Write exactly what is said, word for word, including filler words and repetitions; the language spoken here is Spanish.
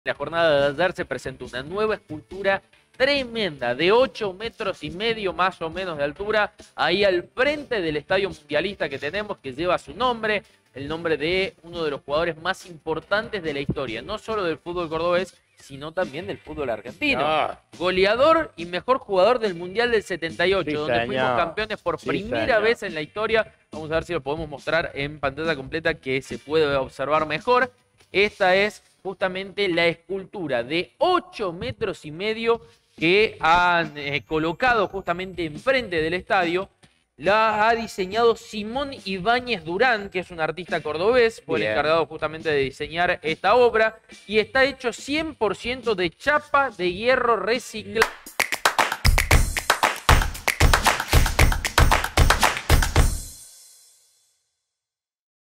La jornada de ayer se presentó una nueva escultura tremenda, de ocho metros y medio más o menos de altura, ahí al frente del estadio mundialista que tenemos, que lleva su nombre, el nombre de uno de los jugadores más importantes de la historia, no solo del fútbol cordobés, sino también del fútbol argentino. No. Goleador y mejor jugador del Mundial del setenta y ocho, sí, donde señor. fuimos campeones por sí, primera señor. vez en la historia. Vamos a ver si lo podemos mostrar en pantalla completa, que se puede observar mejor. Esta es justamente la escultura de ocho metros y medio que han eh, colocado justamente enfrente del estadio. La ha diseñado Simón Ibáñez Durán, que es un artista cordobés, fue Bien. el encargado justamente de diseñar esta obra, y está hecho cien por ciento de chapa de hierro reciclado.